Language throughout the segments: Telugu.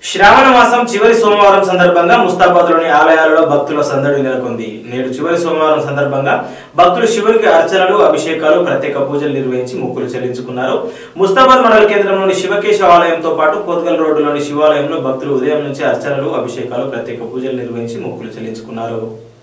శ్రావణ మాసం చివరి సోమవారం సందర్భంగా ముస్తాబాద్లోని ఆలయాలలో భక్తుల సందడి నెలకొంది. నేడు చివరి సోమవారం సందర్భంగా భక్తులు శివునికి అర్చనలు, అభిషేకాలు, ప్రత్యేక పూజలు నిర్వహించి మొక్కులు చెల్లించుకున్నారు. ముస్తాబాద్ మండల కేంద్రంలోని శివకేశవ ఆలయంతో పాటు కోత్గల్ రోడ్డులోని శివాలయంలో భక్తులు ఉదయం నుంచి అర్చనలు, అభిషేకాలు, ప్రత్యేక పూజలు నిర్వహించి మొక్కులు చెల్లించుకున్నారు.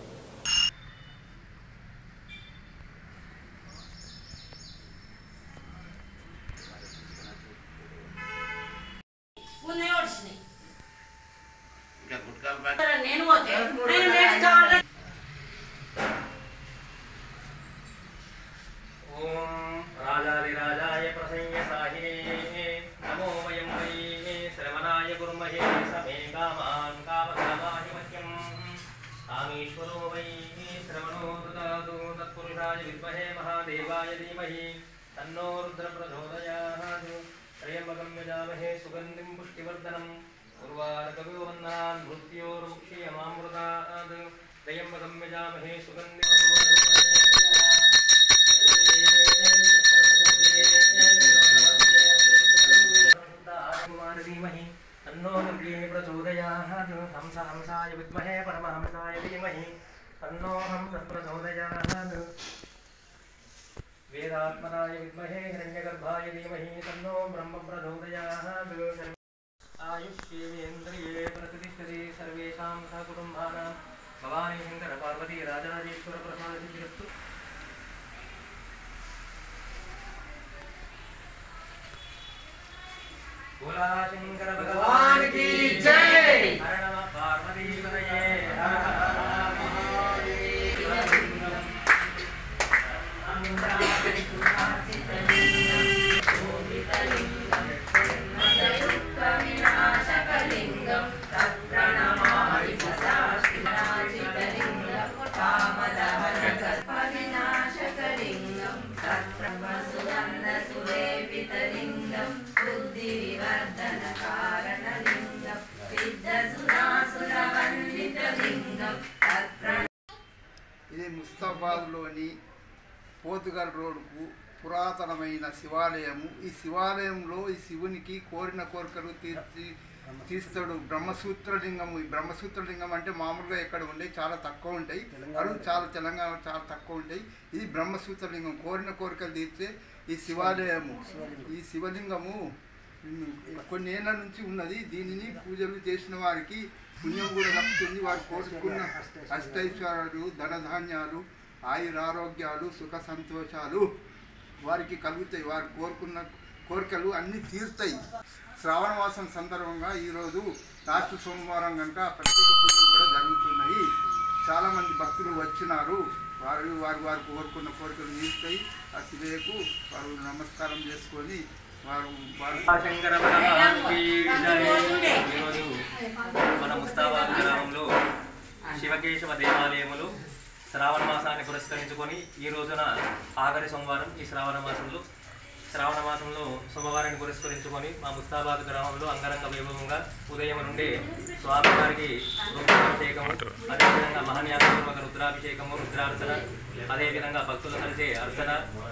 राजाधिराजाय प्रसंयसाहिने नमो वयं वै श्रवणाय गुरुमहे समे कामान् कामकामाहि मह्यं कामेश्वरो वै श्रवणो ददातु तत्पुरुषाय विद्महे महादेवाय धीमहि तन्नो रुद्रः प्रचोदयात् त्र्यम्बकं यजामहे सुगन्धिं पुष्टिवर्धनम् उर्वारुकमिव वन्दनान् मृत्योर्मुक्षीयमामृतात् त्र्यम्बकं यजामहे सुगन्धिं तन्नो दुर्गे प्रचोदयात् हंसाय विद्महे परमहंसाय धीमहि तन्नो हंसः प्रचोदयात् वेदात्मनाय विद्महे हिरण्यगर्भाय धीमहि तन्नो ब्रह्म प्रचोदयात् आयुष्येन्द्रिये प्रतिष्ठते सर्वेषां सहकुटुम्बानां भवानी शंकर पार्वती राजराजेश्वर प्रसादिस्तु। बोला शंकर भगवान की जय। हर नमः पार्वती पतये हर हर ఇది ముస్తాబాద్లోని కోత్గల్ రోడ్డుకు పురాతనమైన శివాలయము. ఈ శివాలయంలో ఈ శివునికి కోరిన కోరికలు తీస్తాడు బ్రహ్మసూత్రలింగము. ఈ బ్రహ్మసూత్రలింగం అంటే మామూలుగా ఎక్కడ ఉండే చాలా తక్కువ ఉంటాయి, అరువు చాలా తెలంగాణ చాలా తక్కువ ఉంటాయి. ఇది బ్రహ్మసూత్రలింగం, కోరిన కోరికలు తీర్చే ఈ శివాలయము. ఈ శివలింగము కొన్ని ఏళ్ళ నుంచి ఉన్నది. దీనిని పూజలు చేసిన వారికి పుణ్యం కూడా లభిస్తుంది. వారు కోరుకున్న అష్టైశ్వర్యాలు, ధనధాన్యాలు, ఆయురారోగ్యాలు, సుఖ సంతోషాలు వారికి కలుగుతాయి. వారు కోరుకున్న కోరికలు అన్నీ తీరుతాయి. శ్రావణ మాసం సందర్భంగా ఈరోజు లాస్ట్ సోమవారం కనుక ప్రత్యేక పూజలు కూడా జరుగుతున్నాయి. చాలామంది భక్తులు వచ్చినారు. వారు కోరుకున్న కోరికలు తీరుతాయి. ఆ శివయ్యకు వారు నమస్కారం చేసుకొని శంకర భగవానికి ఈరోజు మన ముస్తాబాద్ గ్రామంలో శివకేశవ దేవాలయములు శ్రావణ మాసాన్ని పురస్కరించుకొని ఈ రోజున ఆఖరి సోమవారం. ఈ శ్రావణ మాసంలో సోమవారాన్ని పురస్కరించుకొని మా ముస్తాబాద్ గ్రామంలో అంగరంగ వైభవంగా ఉదయం నుండి స్వామివారికి రుద్రాభిషేకము, అదేవిధంగా మహాన్యాసపూర్వక రుద్రాభిషేకము, రుద్రార్చన, అదేవిధంగా భక్తులు కలిసే అర్చన